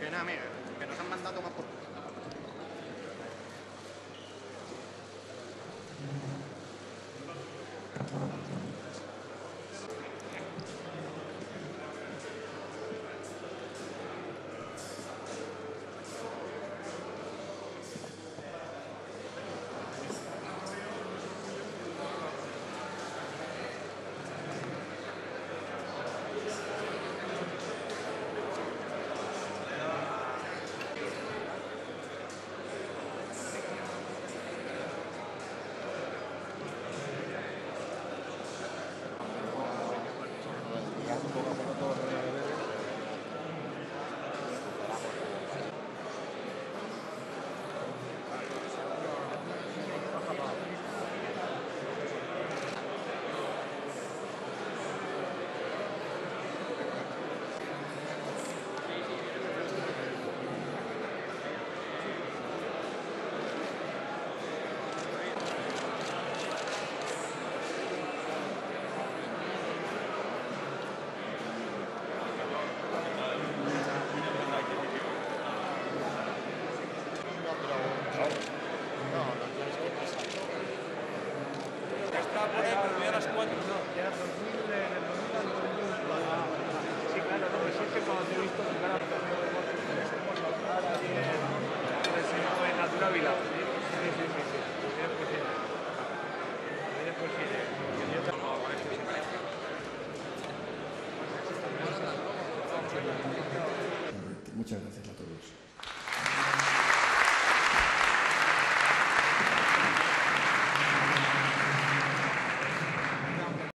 Que nada, mira, que nos han mandado más por... Está por ahí, pero ya a las 4. No, ya 2000, del 2000 al 2004. Sí, claro, 2007 cuando te he visto tocar a en Natura Vila. Sí. Después iré. Muchas gracias.